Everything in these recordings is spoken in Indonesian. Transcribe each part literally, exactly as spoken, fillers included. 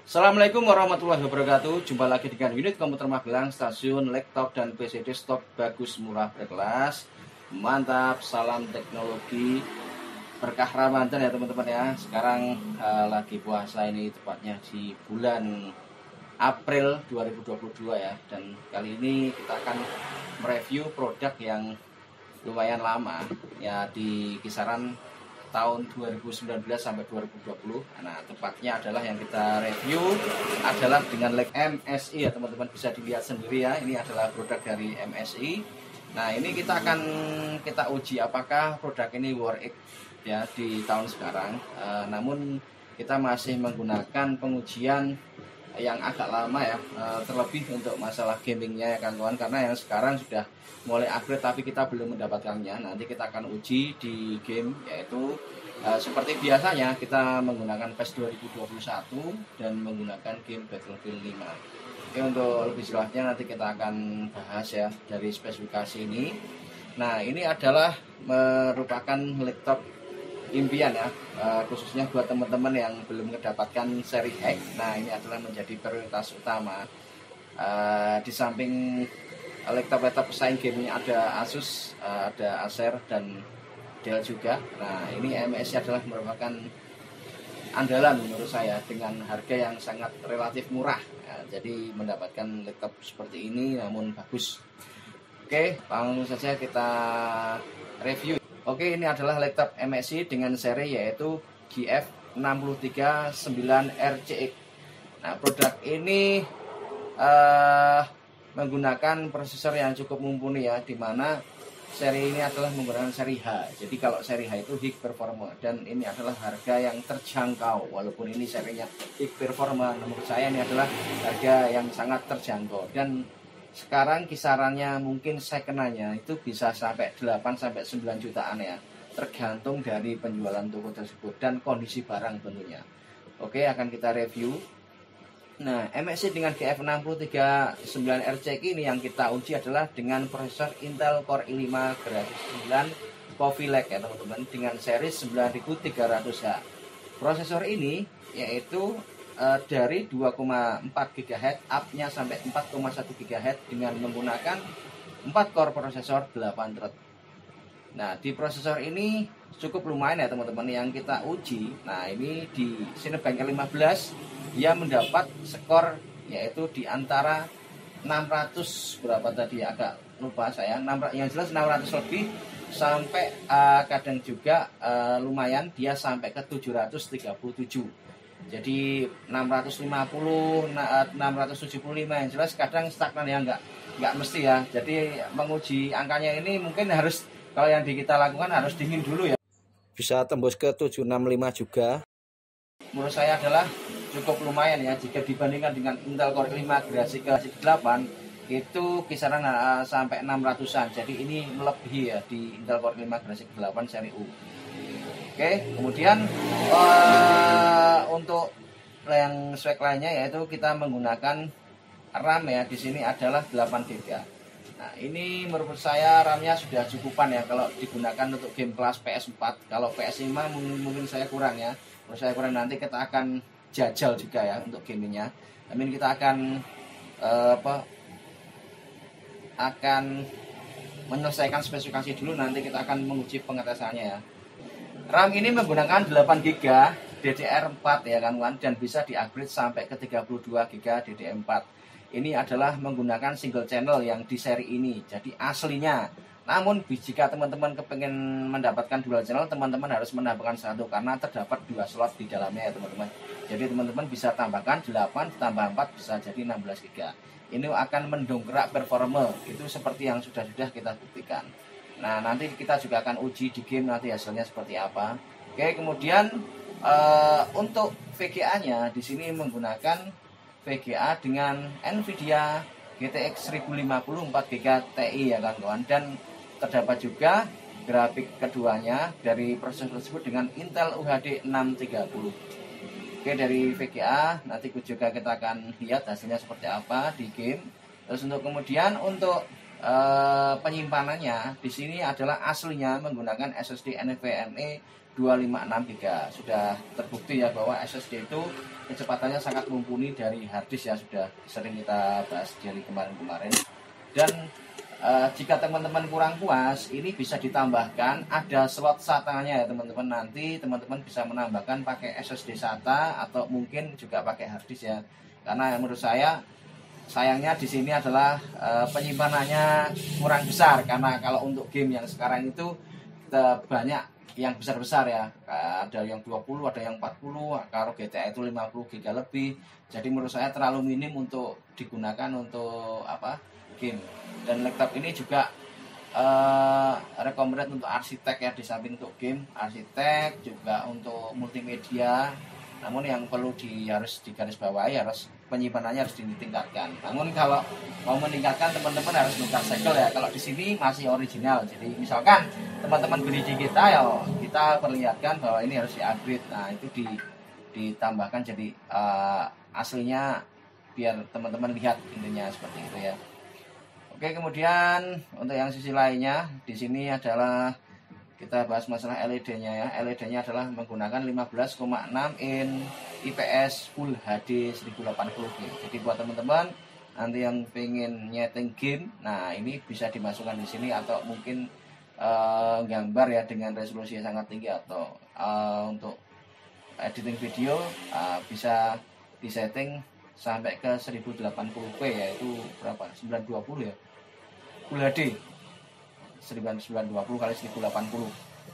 Assalamualaikum warahmatullahi wabarakatuh. Jumpa lagi dengan unit komputer Magelang, stasiun, laptop, dan P C desktop bagus, murah, berkelas. Mantap, salam teknologi. Berkah Ramadan ya teman-teman ya. Sekarang uh, lagi puasa ini tepatnya di bulan April dua ribu dua puluh dua ya. Dan kali ini kita akan mereview produk yang lumayan lama ya, di kisaran tahun dua ribu sembilan belas sampai dua ribu dua puluh. Nah, tepatnya adalah yang kita review adalah dengan leg M S I ya teman-teman, bisa dilihat sendiri ya. Ini adalah produk dari M S I. Nah, ini kita akan kita uji apakah produk ini worth it ya di tahun sekarang. E, namun kita masih menggunakan pengujian yang agak lama ya, e, terlebih untuk masalah gamingnya ya kan kawan, karena yang sekarang sudah mulai upgrade tapi kita belum mendapatkannya. Nanti kita akan uji di game, yaitu e, seperti biasanya kita menggunakan PES dua ribu dua puluh satu dan menggunakan game Battlefield lima. Oke, untuk lebih jelasnya nanti kita akan bahas ya dari spesifikasi ini. Nah, ini adalah merupakan laptop impian ya, uh, khususnya buat teman-teman yang belum mendapatkan seri X. Nah, ini adalah menjadi prioritas utama. Uh, di samping laptop-laptop pesaing gamenya ada Asus, uh, ada Acer, dan Dell juga. Nah, ini M S I adalah merupakan andalan menurut saya dengan harga yang sangat relatif murah ya, jadi mendapatkan laptop seperti ini namun bagus. Oke, langsung saja kita review. Oke, ini adalah laptop M S I dengan seri yaitu G F enam tiga sembilan R C X. Nah, produk ini uh, menggunakan prosesor yang cukup mumpuni ya, dimana seri ini adalah menggunakan seri H. Jadi kalau seri H itu high performa, dan ini adalah harga yang terjangkau. Walaupun ini serinya high performa, menurut saya ini adalah harga yang sangat terjangkau. Dan sekarang kisarannya mungkin second-nya itu bisa sampai delapan sampai sembilan jutaan ya, tergantung dari penjualan toko tersebut dan kondisi barang tentunya. Oke, akan kita review. Nah, M S I dengan G F enam tiga sembilan R C X ini yang kita uji adalah dengan prosesor Intel Core i lima generasi sembilan Coffee Lake ya teman-teman, dengan seri sembilan ribu tiga ratus H. Prosesor ini yaitu uh, dari dua koma empat gigahertz up-nya sampai empat koma satu gigahertz dengan menggunakan empat core prosesor delapan thread. Nah, di prosesor ini cukup lumayan ya teman-teman yang kita uji. Nah, ini di Cinebench lima belas dia mendapat skor yaitu di antara enam ratus berapa tadi, agak lupa saya, enam, yang jelas enam ratus lebih sampai uh, kadang juga uh, lumayan dia sampai ke tujuh ratus tiga puluh tujuh. Jadi enam ratus lima puluh, enam ratus tujuh puluh lima, yang jelas kadang stagnan ya, enggak enggak mesti ya. Jadi menguji angkanya ini mungkin harus, kalau yang di kita lakukan harus dingin dulu ya. Bisa tembus ke tujuh enam lima juga. Menurut saya adalah cukup lumayan ya jika dibandingkan dengan Intel Core i lima generasi ke delapan itu kisaran uh, sampai enam ratusan. Jadi ini melebihi ya di Intel Core i lima generasi ke delapan seri U. Oke, kemudian uh, untuk yang spek lainnya yaitu kita menggunakan RAM ya, di sini adalah delapan giga. Nah, ini menurut saya RAM-nya sudah cukupan ya kalau digunakan untuk game kelas P S empat. Kalau P S lima mungkin, mungkin saya kurang ya. Menurut saya kurang, nanti kita akan jajal juga ya untuk gamenya. Amin, kita akan uh, apa akan menyelesaikan spesifikasi dulu, nanti kita akan menguji pengetesannya ya. RAM ini menggunakan delapan giga D D R empat ya kan, dan bisa di-upgrade sampai ke tiga puluh dua giga D D R empat. Ini adalah menggunakan single channel yang di seri ini, jadi aslinya. Namun jika teman-teman kepengen mendapatkan dual channel, teman-teman harus menambahkan satu karena terdapat dua slot di dalamnya ya teman-teman. Jadi teman-teman bisa tambahkan delapan tambah empat bisa jadi enam belas giga. Ini akan mendongkrak performa, itu seperti yang sudah-sudah kita buktikan. Nah, nanti kita juga akan uji di game nanti hasilnya seperti apa. Oke, kemudian uh, untuk V G A-nya di sini menggunakan V G A dengan Nvidia G T X seribu lima puluh empat giga Ti ya kan kawan, dan terdapat juga grafik keduanya dari prosesor tersebut dengan Intel U H D enam tiga puluh. Oke, dari V G A nanti juga kita akan lihat hasilnya seperti apa di game. Terus untuk kemudian untuk uh, penyimpanannya di sini adalah aslinya menggunakan S S D NVMe dua ratus lima puluh enam giga. Sudah terbukti ya bahwa S S D itu kecepatannya sangat mumpuni dari harddisk ya, sudah sering kita bahas dari kemarin-kemarin. Dan uh, jika teman-teman kurang puas, ini bisa ditambahkan ada slot SATA-nya ya teman-teman. Nanti teman-teman bisa menambahkan pakai S S D SATA atau mungkin juga pakai harddisk ya. Karena menurut saya sayangnya di sini adalah uh, penyimpanannya kurang besar, karena kalau untuk game yang sekarang itu kita banyak yang besar-besar ya, ada yang dua puluh, ada yang empat puluh, kalau G T A itu lima puluh giga lebih. Jadi menurut saya terlalu minim untuk digunakan untuk apa game. Dan laptop ini juga uh, recommended untuk arsitek ya, di samping untuk game, arsitek juga untuk multimedia. Namun yang perlu di harus digarisbawahi harus penyimpanannya harus ditingkatkan. Namun kalau mau meningkatkan teman-teman harus buka segel ya. Kalau di sini masih original. Jadi misalkan teman-teman beli di kita ya, kita perlihatkan bahwa ini harus di-upgrade. Nah, itu di ditambahkan jadi uh, aslinya biar teman-teman lihat intinya seperti itu ya. Oke, kemudian untuk yang sisi lainnya di sini adalah kita bahas masalah L E D-nya ya. L E D-nya adalah menggunakan lima belas koma enam in I P S Full H D seribu delapan puluh p. Jadi buat teman-teman nanti yang pengen nyeting game, nah ini bisa dimasukkan di sini, atau mungkin uh, gambar ya dengan resolusi yang sangat tinggi, atau uh, untuk editing video uh, bisa disetting sampai ke seribu delapan puluh p, yaitu berapa? sembilan ratus dua puluh ya. Full H D seribu sembilan ratus dua puluh kali seribu delapan puluh.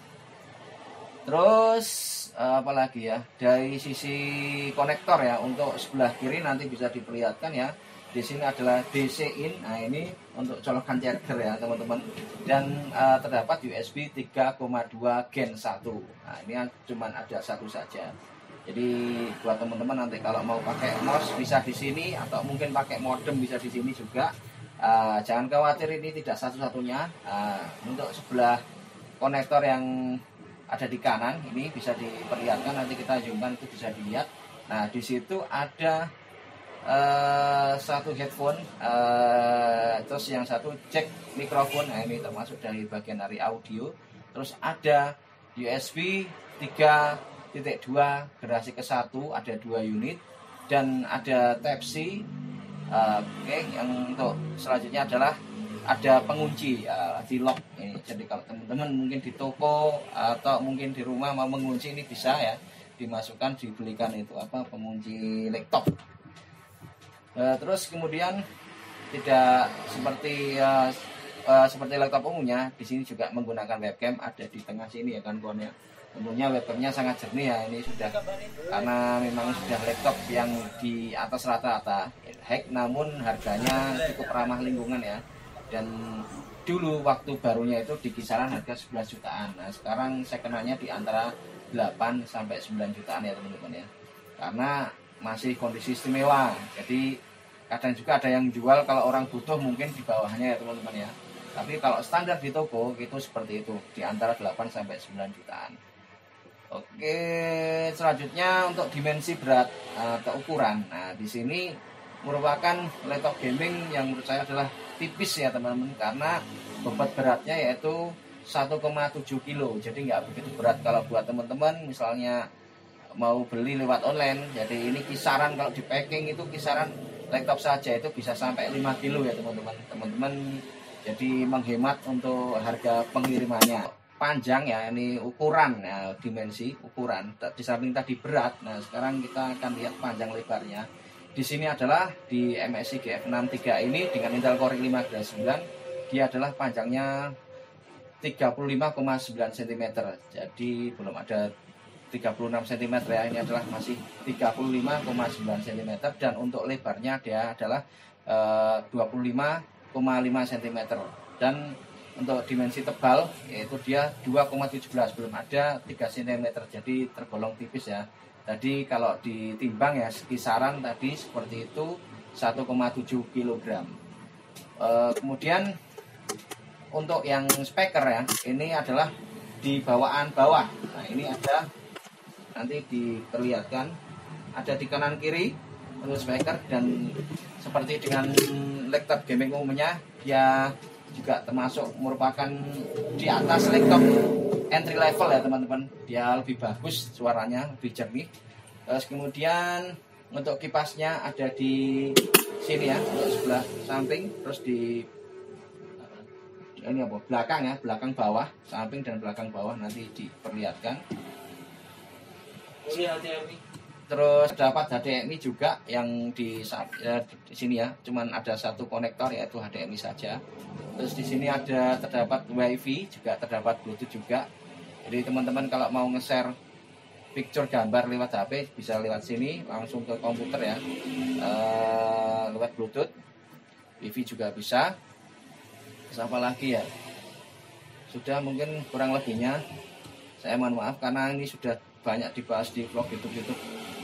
Terus apalagi ya, dari sisi konektor ya, untuk sebelah kiri nanti bisa diperlihatkan ya. Di sini adalah D C in. Nah, ini untuk colokan charger ya teman-teman. Dan uh, terdapat U S B tiga koma dua gen satu. Nah, ini cuma ada satu saja. Jadi buat teman-teman nanti kalau mau pakai mouse bisa di sini, atau mungkin pakai modem bisa di sini juga. Uh, jangan khawatir, ini tidak satu-satunya. Uh, untuk sebelah konektor yang ada di kanan ini bisa diperlihatkan, nanti kita zoomkan itu bisa dilihat. Nah, di situ ada uh, satu headphone, uh, terus yang satu jack mikrofon. Nah, ini termasuk dari bagian dari audio. Terus ada U S B tiga titik dua generasi ke satu, ada dua unit, dan ada Type C. Uh, Oke, okay. Yang untuk selanjutnya adalah ada pengunci uh, di lock ini. Jadi kalau teman-teman mungkin di toko atau mungkin di rumah mau mengunci, ini bisa ya dimasukkan, dibelikan itu apa pengunci laptop. Uh, terus kemudian tidak seperti uh, uh, seperti laptop umumnya, di sini juga menggunakan webcam, ada di tengah sini ya kan kawan ya. Tentunya webcamnya sangat jernih ya, ini sudah karena memang sudah laptop yang di atas rata-rata hack, namun harganya cukup ramah lingkungan ya. Dan dulu waktu barunya itu di kisaran harga sebelas jutaan. Nah, sekarang saya kenanya di antara delapan sampai sembilan jutaan ya teman-teman ya. Karena masih kondisi istimewa. Jadi kadang juga ada yang jual kalau orang butuh mungkin di bawahnya ya teman-teman ya. Tapi kalau standar di toko itu seperti itu, di antara delapan sampai sembilan jutaan. Oke, selanjutnya untuk dimensi berat atau ukuran. Nah, di sini merupakan laptop gaming yang menurut saya adalah tipis ya teman-teman, karena bobot beratnya yaitu satu koma tujuh kilo. Jadi nggak begitu berat kalau buat teman-teman misalnya mau beli lewat online. Jadi ini kisaran kalau di packing itu kisaran laptop saja itu bisa sampai lima kilo ya teman-teman. Teman-teman jadi menghemat untuk harga pengirimannya. Panjang ya, ini ukuran ya, dimensi ukuran di samping tadi berat. Nah, sekarang kita akan lihat panjang lebarnya. Di sini adalah di M S I G F enam tiga ini dengan Intel Core lima generasi sembilan, dia adalah panjangnya tiga puluh lima koma sembilan sentimeter. Jadi belum ada tiga puluh enam sentimeter ya, ini adalah masih tiga puluh lima koma sembilan sentimeter. Dan untuk lebarnya dia adalah uh, dua puluh lima koma lima sentimeter. Dan untuk dimensi tebal yaitu dia dua koma tujuh belas, belum ada tiga sentimeter, jadi tergolong tipis ya. Tadi kalau ditimbang ya kisaran tadi seperti itu satu koma tujuh kilogram. E, kemudian untuk yang speaker ya, ini adalah di bawaan bawah. Nah, ini ada nanti diperlihatkan ada di kanan kiri untuk speaker, dan seperti dengan laptop gaming umumnya dia juga termasuk merupakan di atas laptop entry level ya teman-teman. Dia lebih bagus suaranya, lebih jernih. Terus kemudian untuk kipasnya ada di sini ya, untuk sebelah samping, terus di ini apa, belakang ya, belakang bawah, samping dan belakang bawah nanti diperlihatkan. Ini H D M I. Terus dapat H D M I juga yang di, ya, di sini ya, cuman ada satu konektor yaitu H D M I saja. Terus di sini ada terdapat WiFi, juga terdapat Bluetooth juga. Jadi teman-teman kalau mau nge-share picture gambar lewat H P bisa lewat sini langsung ke komputer ya, e, lewat Bluetooth. Wifi juga bisa. Terus apa lagi ya? Sudah mungkin kurang lebihnya. Saya mohon maaf karena ini sudah banyak dibahas di vlog YouTube-YouTube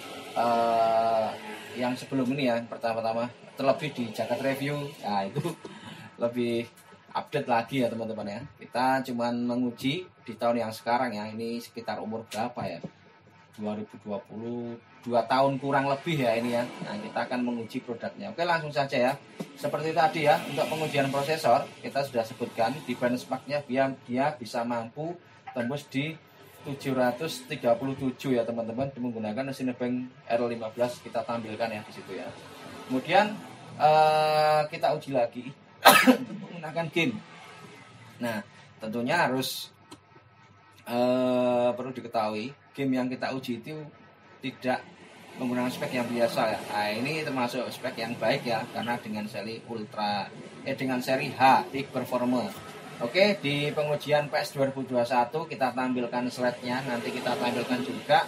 uh, yang sebelum ini ya, pertama-tama terlebih di Jagat Review. Nah itu lebih update lagi ya teman-teman ya. Kita cuman menguji di tahun yang sekarang ya, ini sekitar umur berapa ya, dua ribu dua puluh, dua tahun kurang lebih ya ini ya. Nah kita akan menguji produknya. Oke langsung saja ya. Seperti tadi ya, untuk pengujian prosesor kita sudah sebutkan di benchmarknya biar dia bisa mampu tembus di tujuh ratus tiga puluh tujuh ya teman-teman, menggunakan Cinebench R lima belas kita tampilkan ya di situ ya. Kemudian uh, kita uji lagi menggunakan game. Nah tentunya harus uh, perlu diketahui game yang kita uji itu tidak menggunakan spek yang biasa ya. Nah ini termasuk spek yang baik ya, karena dengan seri ultra eh dengan seri H Peak Performer. Oke, di pengujian P S dua ribu dua puluh satu kita tampilkan slide-nya, nanti kita tampilkan juga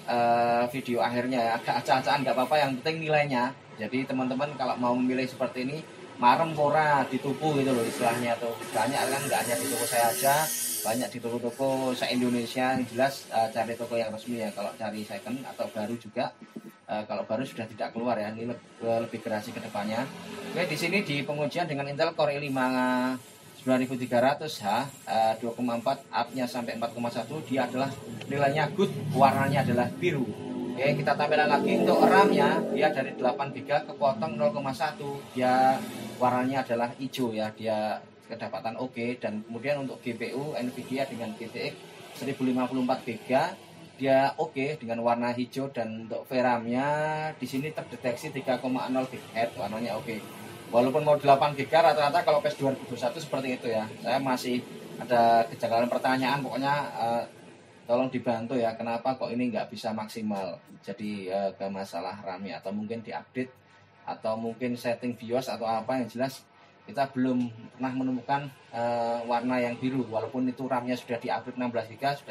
uh, video akhirnya ya. Agak acak-acakan nggak apa-apa, yang penting nilainya. Jadi teman-teman kalau mau memilih seperti ini, marem pora dituku gitu loh istilahnya tuh. Banyak kan, nggak hanya di toko saya aja, banyak di toko-toko se-Indonesia. Yang jelas uh, cari toko yang resmi ya, kalau cari second atau baru juga. Uh, kalau baru sudah tidak keluar ya, ini lebih, lebih gerasi ke depannya. Oke, di sini di pengujian dengan Intel Core i lima sembilan ribu tiga ratus H, uh, dua koma empat up-nya sampai empat koma satu, dia adalah nilainya good, warnanya adalah biru. Oke, kita tampilkan lagi untuk RAM-nya, dia dari delapan giga kepotong nol koma satu, dia warnanya adalah hijau ya, dia kedapatan oke. Okay. Dan kemudian untuk G P U Nvidia dengan G T X seribu lima puluh empat giga, dia oke okay, dengan warna hijau. Dan untuk V RAM-nya di sini terdeteksi tiga koma nol gigahertz, warnanya oke. Okay. Walaupun mau delapan giga rata-rata kalau P S dua ribu dua puluh satu seperti itu ya. Saya masih ada kejanggalan pertanyaan, pokoknya uh, tolong dibantu ya, kenapa kok ini nggak bisa maksimal. Jadi uh, ke masalah RAM-nya, atau mungkin diupdate, atau mungkin setting BIOS atau apa, yang jelas kita belum pernah menemukan uh, warna yang biru. Walaupun itu RAM-nya sudah di-upgrade enam belas giga, sudah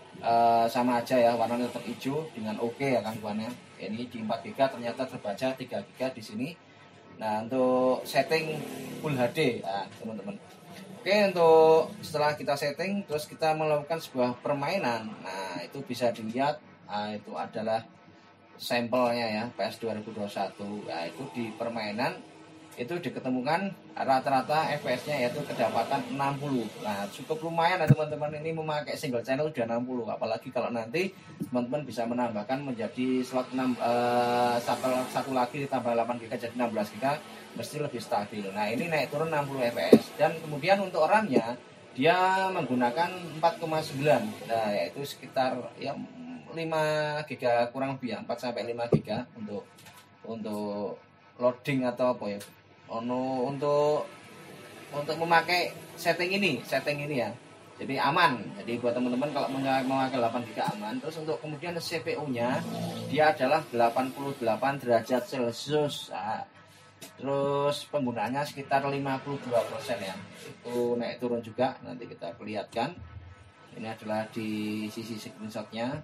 uh, sama aja ya, warnanya tetap hijau dengan oke okay ya gangguannya. Ini di empat giga ternyata terbaca tiga giga di sini. Nah untuk setting Full H D ya teman-teman. Oke, untuk setelah kita setting terus kita melakukan sebuah permainan. Nah itu bisa dilihat, nah, itu adalah sampelnya ya P S dua ribu dua puluh satu. Nah itu di permainan itu diketemukan rata-rata F P S-nya yaitu kedapatan enam puluh. Nah cukup lumayan ya teman-teman, ini memakai single channel sudah enam puluh. Apalagi kalau nanti teman-teman bisa menambahkan menjadi slot enam, uh, satu, satu lagi ditambah delapan giga jadi enam belas giga, mesti lebih stabil. Nah ini naik turun enam puluh F P S. Dan kemudian untuk RAM-nya dia menggunakan empat koma sembilan, nah yaitu sekitar ya lima giga kurang lebih ya, empat sampai lima giga untuk untuk loading atau apa ya, ono untuk untuk memakai setting ini setting ini ya, jadi aman. Jadi buat teman-teman kalau memakai delapan giga aman. Terus untuk kemudian C P U-nya dia adalah delapan puluh delapan derajat Celcius. Nah, terus penggunaannya sekitar lima puluh dua persen ya, itu naik turun juga, nanti kita perlihatkan. Ini adalah di sisi screenshotnya.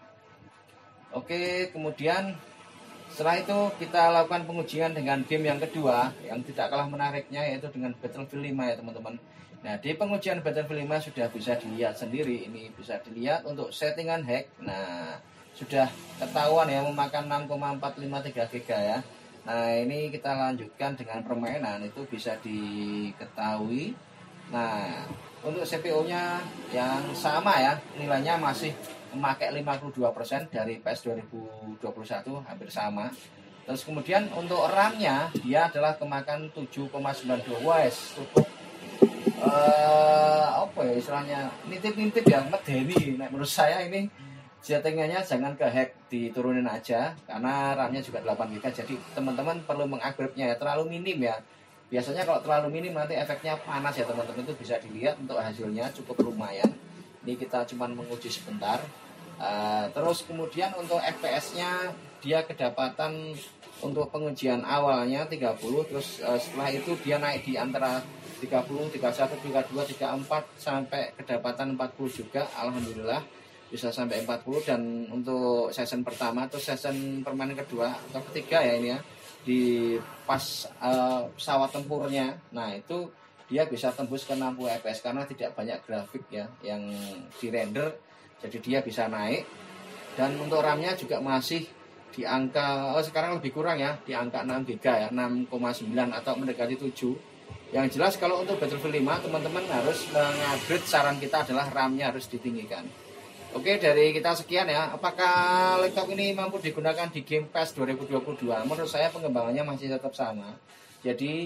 Oke, kemudian setelah itu kita lakukan pengujian dengan game yang kedua yang tidak kalah menariknya, yaitu dengan Battlefield lima ya teman-teman. Nah di pengujian Battlefield lima sudah bisa dilihat sendiri, ini bisa dilihat untuk settingan hack. Nah sudah ketahuan ya, memakan enam koma empat lima tiga giga ya. Nah ini kita lanjutkan dengan permainan, itu bisa diketahui. Nah untuk C P U-nya yang sama ya, nilainya masih memakai lima puluh dua persen dari P S dua ribu dua puluh satu, hampir sama. Terus kemudian untuk RAM-nya dia adalah kemakan tujuh koma sembilan dua. Wes cukup uh, apa ya istilahnya nitip-nitip ya medeni. Nah, menurut saya ini settingannya jangan ke hack, diturunin aja karena RAM-nya juga delapan giga. Jadi teman-teman perlu mengupgrade-nya ya, terlalu minim ya. Biasanya kalau terlalu minim nanti efeknya panas ya teman-teman, itu bisa dilihat untuk hasilnya cukup lumayan. Ini kita cuma menguji sebentar. Uh, terus kemudian untuk F P S-nya dia kedapatan untuk pengujian awalnya tiga puluh, terus uh, setelah itu dia naik di antara tiga puluh, tiga puluh satu, tiga puluh dua, tiga puluh empat sampai kedapatan empat puluh juga. Alhamdulillah bisa sampai empat puluh. Dan untuk season pertama atau season permanen kedua atau ketiga ya ini ya, di pas uh, pesawat tempurnya, nah itu dia bisa tembus ke enam puluh F P S karena tidak banyak grafik ya yang di render, jadi dia bisa naik. Dan untuk RAM-nya juga masih di angka, oh sekarang lebih kurang ya, di angka enam giga ya, enam koma sembilan atau mendekati tujuh. Yang jelas kalau untuk Battlefield lima teman-teman harus mengupgrade, saran kita adalah RAM-nya harus ditinggikan. Oke, dari kita sekian ya. Apakah laptop ini mampu digunakan di Game Pass dua ribu dua puluh dua? Menurut saya pengembangannya masih tetap sama. Jadi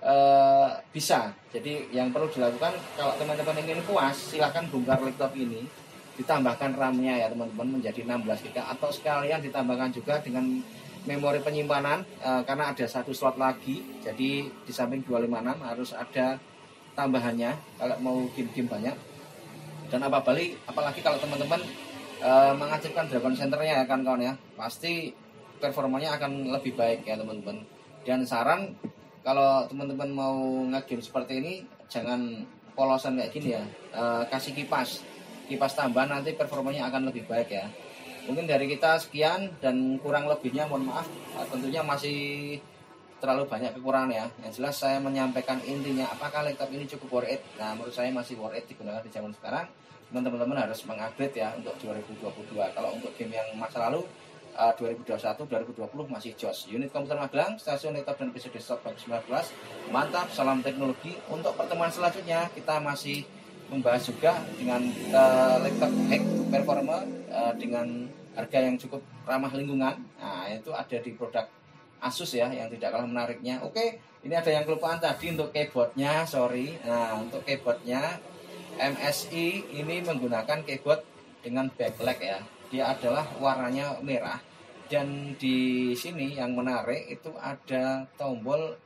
eh, bisa. Jadi yang perlu dilakukan kalau teman-teman ingin puas, silahkan bongkar laptop ini, ditambahkan RAM-nya ya teman-teman menjadi enam belas giga, atau sekalian ditambahkan juga dengan memori penyimpanan eh, karena ada satu slot lagi. Jadi di samping dua lima enam harus ada tambahannya kalau mau game-game banyak. Dan apa balik, apalagi kalau teman-teman e, mengaktifkan Dragon Center-nya ya kan kawan ya, pasti performanya akan lebih baik ya teman-teman. Dan saran kalau teman-teman mau nge-game seperti ini, jangan polosan kayak gini ya, e, kasih kipas kipas tambahan, nanti performanya akan lebih baik ya. Mungkin dari kita sekian, dan kurang lebihnya mohon maaf, tentunya masih terlalu banyak kekurangan ya. Yang jelas saya menyampaikan intinya, apakah laptop ini cukup worth it? Nah, menurut saya masih worth it digunakan di zaman sekarang. Teman-teman harus mengupgrade ya untuk dua ribu dua puluh dua. Kalau untuk game yang masa lalu uh, dua ribu dua puluh satu, dua ribu dua puluh masih jos. Unit komputer Magelang, stasiun laptop dan P C desktop Bagus sembilan belas. Mantap, salam teknologi. Untuk pertemuan selanjutnya kita masih membahas juga dengan uh, laptop hack performa uh, dengan harga yang cukup ramah lingkungan. Nah, itu ada di produk Asus ya, yang tidak kalah menariknya. Oke, ini ada yang kelupaan tadi untuk keyboardnya, sorry. Nah, untuk keyboardnya M S I ini menggunakan keyboard dengan backlight ya. Dia adalah warnanya merah. Dan di sini yang menarik itu ada tombol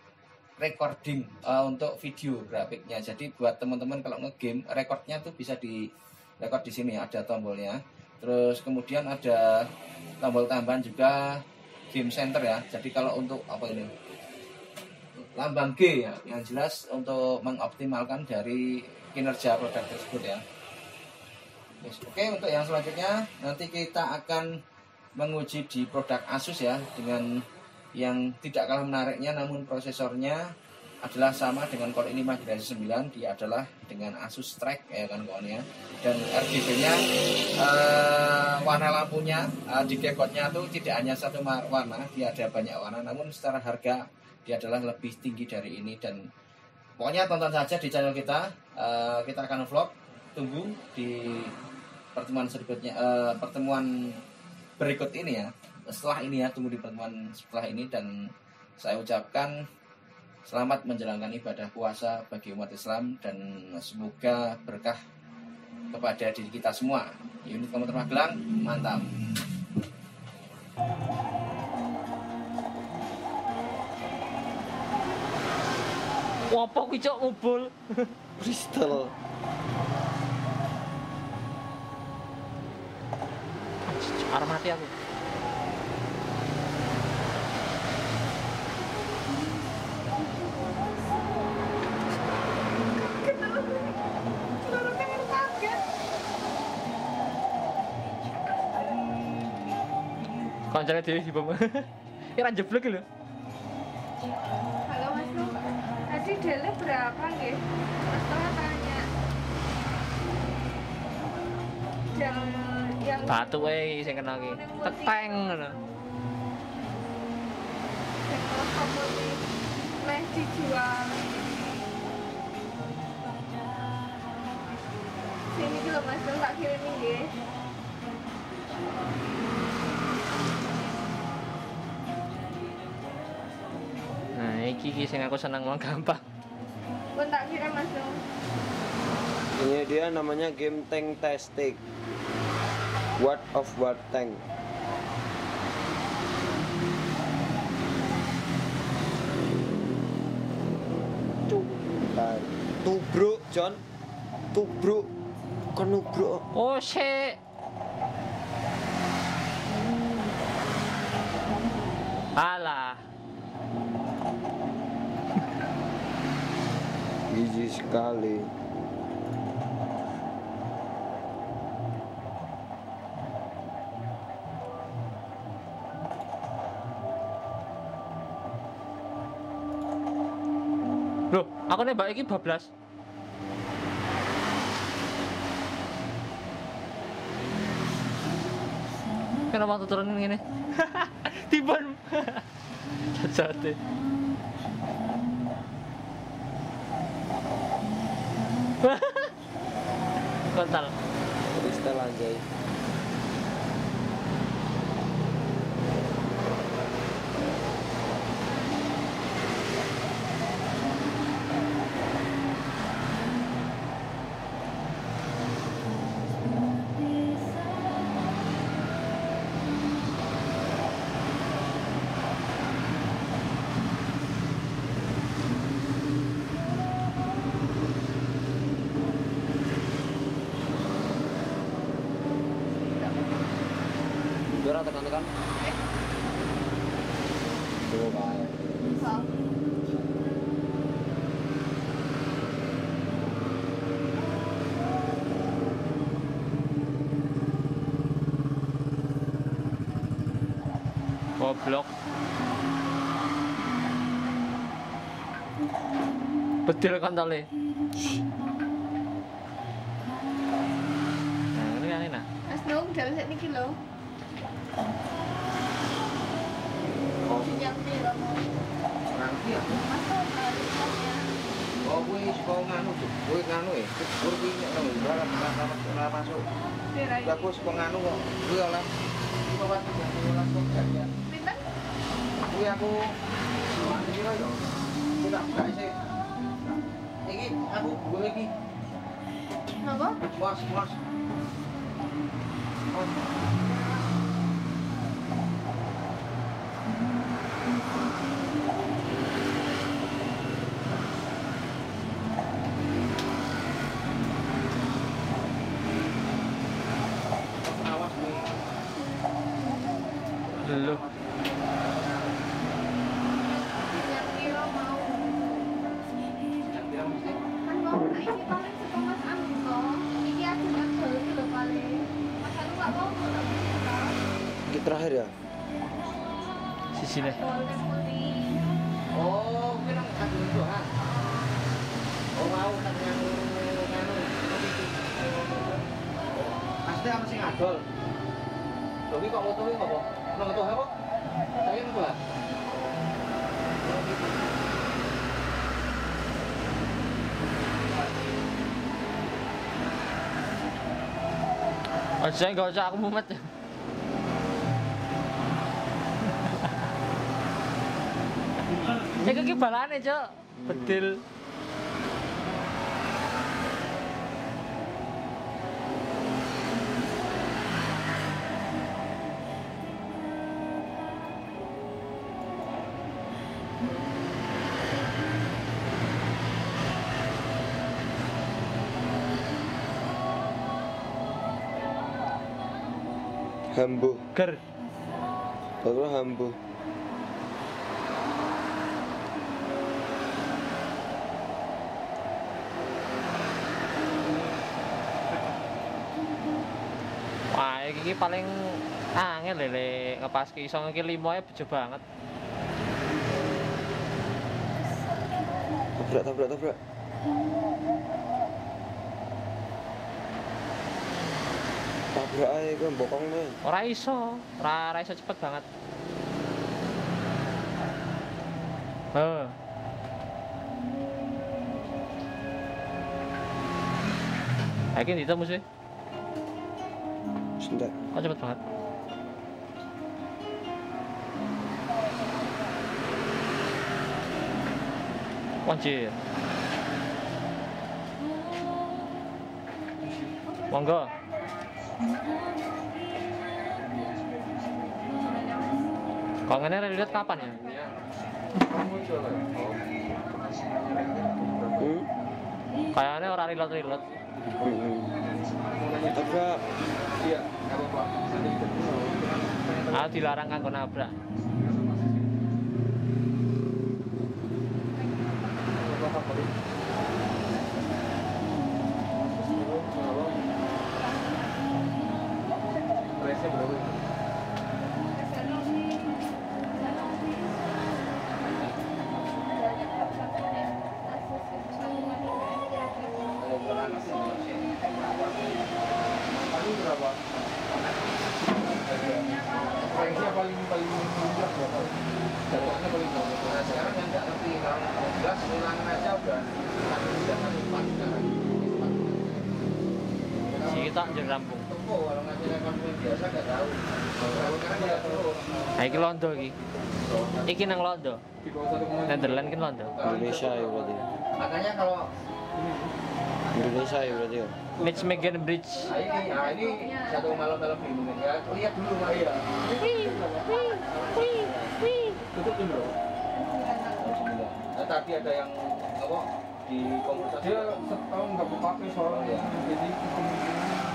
recording uh, untuk video grafiknya. Jadi buat teman-teman kalau ngegame, recordnya tuh bisa di record di sini, ada tombolnya. Terus kemudian ada tombol tambahan juga Game Center ya. Jadi kalau untuk apa ini, lambang G ya, yang jelas untuk mengoptimalkan dari kinerja produk tersebut ya. Yes. Oke, untuk yang selanjutnya nanti kita akan menguji di produk Asus ya, dengan yang tidak kalah menariknya, namun prosesornya adalah sama dengan Core i lima generasi sembilan. Dia adalah dengan Asus Strix ya kan kawan ya. Dan R G B-nya uh, warna lampunya uh, di keyboardnya tuh tidak hanya satu warna, dia ada banyak warna. Namun secara harga dia adalah lebih tinggi dari ini. Dan pokoknya tonton saja di channel kita. Uh, kita akan vlog. Tunggu di pertemuan berikutnya, uh, pertemuan berikut ini ya. Setelah ini ya, tunggu di pertemuan setelah ini. Dan saya ucapkan selamat menjalankan ibadah puasa bagi umat Islam, dan semoga berkah kepada diri kita semua. Unit komputer Magelang, mantap. Apa kuwi cok ngubul? Bristol. Arep mati aku. Kancane dhewe dibom. Kira jeblok lho. Halo Mas Lu, tadi delnya berapa nggih? Mas Tolong tanya. Del yang Batu wae sing kena ki. Teteng ngono. yang kalau kamu ini meh dijual. Sini dulu Mas Lu, tak kirimin nggih. Nah, iki iki sing aku seneng wong gampang. Pun tak kira Mas Nung. Ini dia namanya game tank tastic. World of War Tank. Tuh, tubruk John, tubruk, kan nubruk. Oh shit. Alah. Easy sekali. Loh, aku nembak iki bablas. Kenapa tuh turunin gini? Tiban. Jajate. Kontal. Kristal anjay. Dora tekan-tekan. Tuh kan. Bisa. Goblok. Betul kontolnya. Nah, ini kan enak. Mas Nung dalam set niki lho. Oh, Yang piro mau? nanti ya. Mas Nung harusnya. Oh, gue suka nganu tuh. Gue nganu ya. Gue gue nek nang berapa berapa masuk. Piro Gue aku suka nganu kok. Gue oleh. Gue bawa tuh gue langsung kerja. Pinten? Gue aku mana kira yo. Gue tak gak sih. Iki aku gue lagi. Napa? Mas, mas. Oh. Awas nih. Loh. Yang piro mau? Yang bilang mesti. Kan mau nah ini paling seko Mas Anu kok. Iki aku ngedol iki lho paling. Mas Anu gak mau kok. Ini terakhir ya. Sisi nih. Dol kan putih. Oh, gue nang adu itu ha. Oh, mau kan yang nganu. Pasti apa sing adol? Lho iki kok foto iki apa? Nang foto apa? Saya nang lah. Aja enggak usah aku mumet. Iki ki balane, Cuk. Bedil. Hambu. Ger. Baru hambu. Wah, iki paling angel lele ngepaske iso iki limo ae bejo banget. Tabrak, tabrak, tabrak. Tabrak aja gue bokong nih. Ora iso, ora ora iso cepet banget. Heh. Iki ditemu sih. Sebentar. Kok cepet banget. Anjir. Monggo. Kok ngene relate kapan ya? Hmm? Kayaknya orang relate-relate. Hmm. Tabrak. Ah dilarang kanggo nabrak. Range-nya paling paling mudah berapa? Jatuhnya paling berapa? Nah sekarang yang nggak ngerti kalau jelas ulangan aja udah udah satu empat sekarang. Si kita jadi rampung. Tempo kalau ngajarnya kamu biasa nggak tahu. Kalau sekarang nggak tahu. Nah, iki londo iki. Iki nang londo. Netherlands kan londo. Indonesia ya berarti. Makanya kalau Indonesia ya berarti ya. Nijmegen Bridge. nah ini, nah ini satu malam-malam di Indonesia. Lihat dulu Mbak ya. Tutup dulu. Nah tadi ada yang apa di komputer. Dia setahun nggak pakai soalnya. Jadi kemungkinan